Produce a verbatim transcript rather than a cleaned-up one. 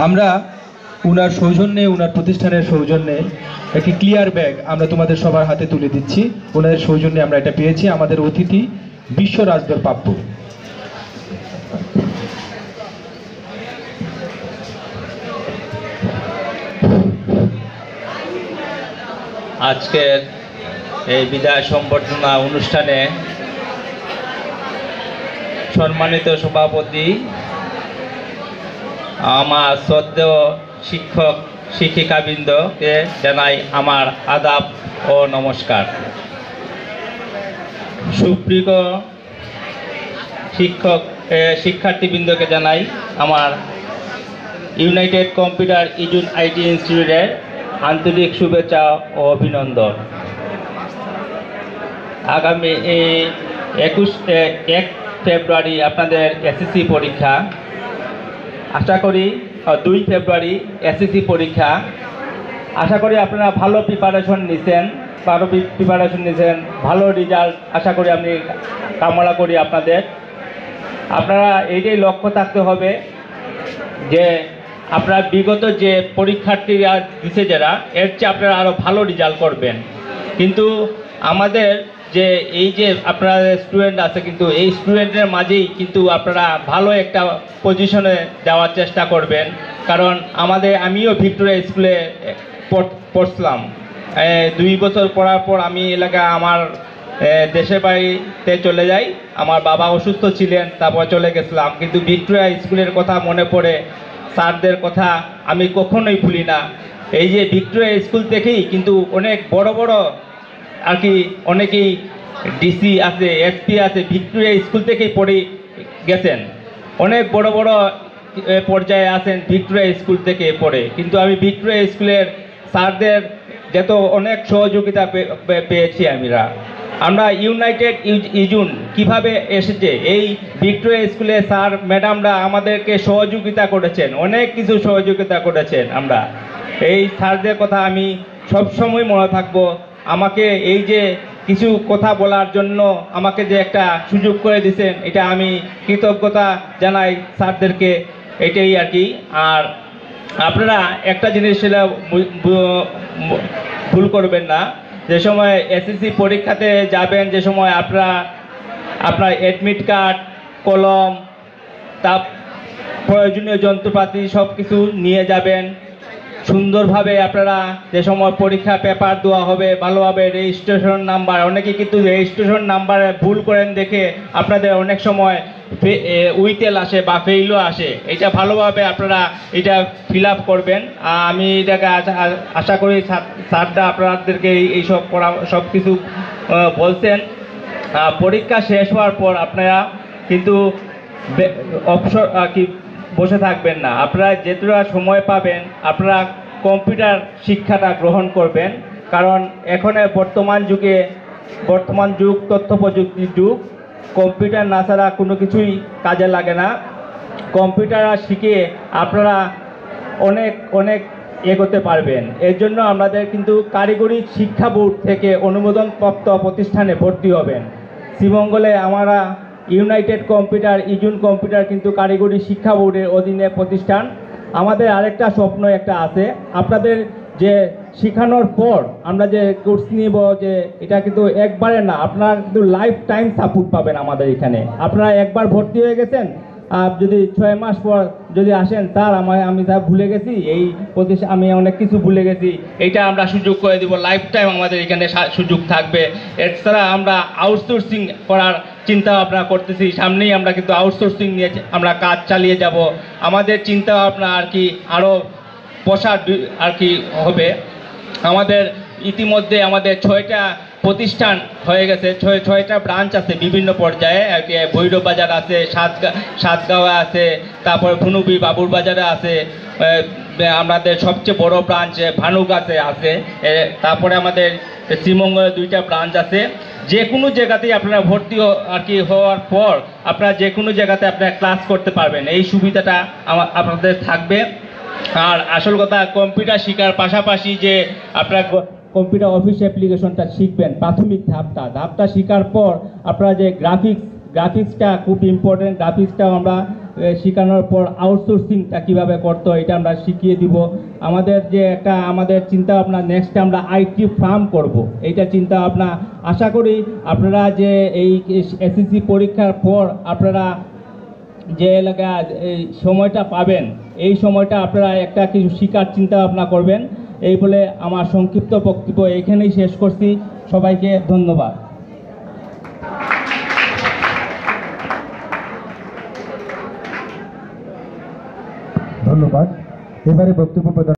আমরা উনার সৌজন্যে উনার প্রতিষ্ঠানের সৌজন্যে একটি ক্লিয়ার ব্যাগ আমরা তোমাদের সবার হাতে তুলে দিচ্ছি। ওনাদের সৌজন্যে আমরা এটা পেয়েছি। আমাদের অতিথি বিশ্ব রাজদর পাপ্পু। আজকের এই বিদায় সম্বর্ধনা অনুষ্ঠানে সম্মানিত সভাপতি, আমার শ্রদ্ধেয় শিক্ষক শিক্ষিকাবৃন্দকে জানাই আমার আদাব ও নমস্কার। সুপ্রিয় শিক্ষক শিক্ষার্থীবৃন্দকে জানাই আমার ইউনাইটেড কম্পিউটার ইজুন আইটি ইনস্টিটিউটের আন্তরিক শুভেচ্ছা ও অভিনন্দন। আগামী একুশ এক ফেব্রুয়ারি আপনাদের এসএসসি পরীক্ষা। আশা করি দুই ফেব্রুয়ারি এসএসসি পরীক্ষা। আশা করি আপনারা ভালো প্রিপারেশন নিছেন, ভালো প্রিপারেশন নিছেন, ভালো রেজাল্ট আশা করি আমি কামনা করি আপনাদের। আপনারা এইটাই লক্ষ্য থাকতে হবে যে আপনারা বিগত যে পরীক্ষার্থীরা দিছে যারা, এর চেয়ে আপনারা আরও ভালো রেজাল্ট করবেন। কিন্তু আমাদের যে এই যে আপনারা স্টুডেন্ট আছে, কিন্তু এই স্টুডেন্টের মাঝেই কিন্তু আপনারা ভালো একটা পজিশনে যাওয়ার চেষ্টা করবেন। কারণ আমাদের আমিও ভিক্টোরিয়া স্কুলে পড়ছিলাম। দুই বছর পড়ার পর আমি এলাকা আমার দেশের বাড়িতে চলে যাই। আমার বাবা অসুস্থ ছিলেন, তারপর চলে গেছিলাম। কিন্তু ভিক্টোরিয়া স্কুলের কথা মনে পড়ে, স্যারদের কথা আমি কখনোই ভুলি না। এই যে ভিক্টোরিয়া স্কুল থেকেই কিন্তু অনেক বড় বড় আর কি অনেকেই ডিসি আছে, এসপি আছে, ভিক্টোরিয়া স্কুল থেকেই পড়ে গেছেন। অনেক বড় বড় পর্যায়ে আছেন ভিক্টোরিয়া স্কুল থেকে পড়ে। কিন্তু আমি ভিক্টোরিয়া স্কুলের স্যারদের যত অনেক সহযোগিতা পেয়েছি আমরা আমরা ইউনাইটেড ইজুন কিভাবে এসেছে, এই ভিক্টোরিয়া স্কুলে স্যার ম্যাডামরা আমাদেরকে সহযোগিতা করেছেন, অনেক কিছু সহযোগিতা করেছেন। আমরা এই স্যারদের কথা আমি সবসময় মনে থাকবো। আমাকে এই যে কিছু কথা বলার জন্য আমাকে যে একটা সুযোগ করে দিয়েছেন, এটা আমি কৃতজ্ঞতা জানাই স্যারদেরকে, এটাই আর কি। আর আপনারা একটা জিনিস ভুল করবেন না, যে সময় এসএসসি পরীক্ষাতে যাবেন, যে সময় আপনারা আপনার অ্যাডমিট কার্ড, কলম, তা প্রয়োজনীয় যন্ত্রপাতি সব কিছু নিয়ে যাবেন। সুন্দরভাবে আপনারা যে সময় পরীক্ষা পেপার দেওয়া হবে, ভালোভাবে রেজিস্ট্রেশন নাম্বার, অনেকে কিন্তু রেজিস্ট্রেশন নাম্বারে ভুল করেন দেখে আপনাদের অনেক সময় উইটেল আসে বা ফেইলও আসে। এটা ভালোভাবে আপনারা এটা ফিল আপ করবেন। আমি এটাকে আশা করি স্যাররা আপনাদেরকে এইসব পড়া সব কিছু বলছেন। পরীক্ষা শেষ হওয়ার পর আপনারা কিন্তু অবসর কি বসে থাকবেন না। আপনারা যেটুকু সময় পাবেন আপনারা কম্পিউটার শিক্ষাটা গ্রহণ করবেন। কারণ এখন বর্তমান যুগে বর্তমান যুগ তথ্য প্রযুক্তির যুগ। কম্পিউটার না ছাড়া কোনো কিছুই কাজে লাগে না। কম্পিউটার শিখে আপনারা অনেক অনেক এগোতে পারবেন। এর জন্য আমাদের কিন্তু কারিগরি শিক্ষা বোর্ড থেকে অনুমোদনপ্রাপ্ত প্রতিষ্ঠানে ভর্তি হবেন। শ্রীমঙ্গলে আমরা ইউনাইটেড কম্পিউটার ইজুন কম্পিউটার কিন্তু কারিগরি শিক্ষা বোর্ডের অধীনে প্রতিষ্ঠান। আমাদের আরেকটা স্বপ্ন একটা আছে, আপনাদের যে শেখানোর পর আমরা যে কোর্স নিব, যে এটা কিন্তু একবারে না, আপনারা কিন্তু লাইফ টাইম সাপোর্ট পাবেন আমাদের এখানে। আপনারা একবার ভর্তি হয়ে গেছেন, আর যদি ছয় মাস পর যদি আসেন, স্যার আমায় আমি স্যার ভুলে গেছি, এই প্রতিষ্ঠান আমি অনেক কিছু ভুলে গেছি, এইটা আমরা সুযোগ করে দিব। লাইফ টাইম আমাদের এখানে সুযোগ থাকবে। এছাড়া আমরা আউটসোর্সিং করার চিন্তা ভাবনা করতেছি। সামনেই আমরা কিন্তু আউটসোর্সিং নিয়ে আমরা কাজ চালিয়ে যাব। আমাদের চিন্তা ভাবনা আর কি আরও প্রসার আর কি হবে। আমাদের ইতিমধ্যে আমাদের ছয়টা প্রতিষ্ঠান হয়ে গেছে, ছয় ছয়টা ব্রাঞ্চ আছে বিভিন্ন পর্যায়ে আর কি। ভৈরব বাজার আছে, সাতগা সাতগাঁওয়ে আছে, তারপরে ভুনুবি বাবুর বাজারে আছে, আমাদের সবচেয়ে বড় ব্রাঞ্চ ভানুগাছে আছে, তারপরে আমাদের শ্রীমঙ্গলে দুইটা ব্রাঞ্চ আছে। যে কোনো জায়গাতেই আপনারা ভর্তি আর কি হওয়ার পর আপনারা যে কোনো জায়গাতে আপনারা ক্লাস করতে পারবেন, এই সুবিধাটা আপনাদের থাকবে। আর আসল কথা, কম্পিউটার শেখার পাশাপাশি যে আপনারা কম্পিউটার অফিস অ্যাপ্লিকেশনটা শিখবেন, প্রাথমিক ধাপটা ধাপটা শেখার পর আপনারা যে গ্রাফিক্স গ্রাফিক্সটা খুব ইম্পর্টেন্ট, গ্রাফিক্সটাও আমরা শেখানোর পর আউটসোর্সিংটা কীভাবে করতে হয় এটা আমরা শিখিয়ে দিব। আমাদের যে একটা আমাদের চিন্তা ভাবনা নেক্সট আমরা আইটি ফার্ম করব, এইটা চিন্তা ভাবনা। আশা করি আপনারা যে এই এসএসসি পরীক্ষার পর আপনারা যে এলাকা এই সময়টা পাবেন, এই সময়টা আপনারা একটা কিছু শিকার চিন্তা ভাবনা করবেন। এই বলে আমার সংক্ষিপ্ত বক্তব্য এখানেই শেষ করছি। সবাইকে ধন্যবাদ। ধন্যবাদ। এবারে বক্তব্য প্রদান